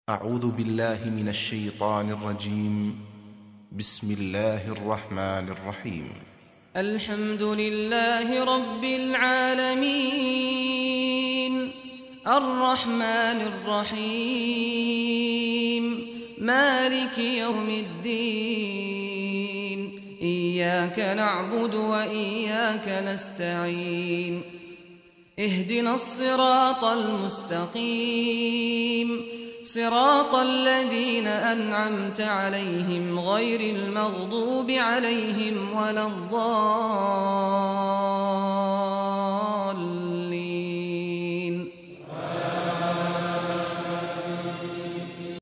أعوذ بالله من الشيطان الرجيم. بسم الله الرحمن الرحيم. الحمد لله رب العالمين، الرحمن الرحيم، مالك يوم الدين، إياك نعبد وإياك نستعين، اهدنا الصراط المستقيم، صراط الذين أنعمت عليهم غير المغضوب عليهم ولا الضالين.